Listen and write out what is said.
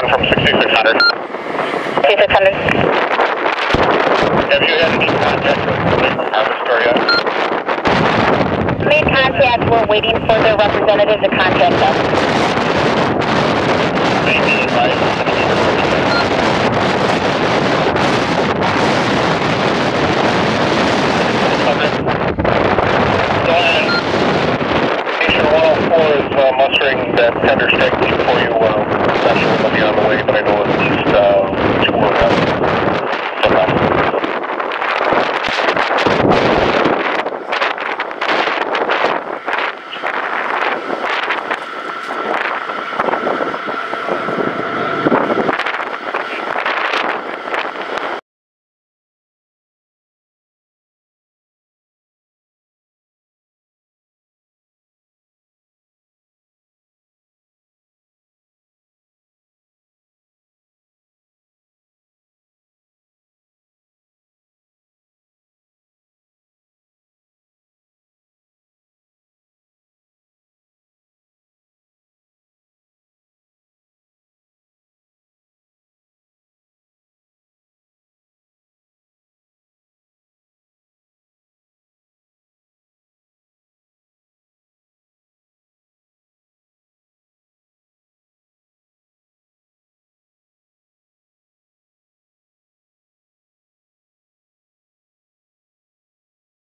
from 6600. 6600. Have you had any contact with the labor harvester yet? Made contact. We're waiting for the representative to contact us. Maybe advice. Station 104 is mustering that tender strike team for you.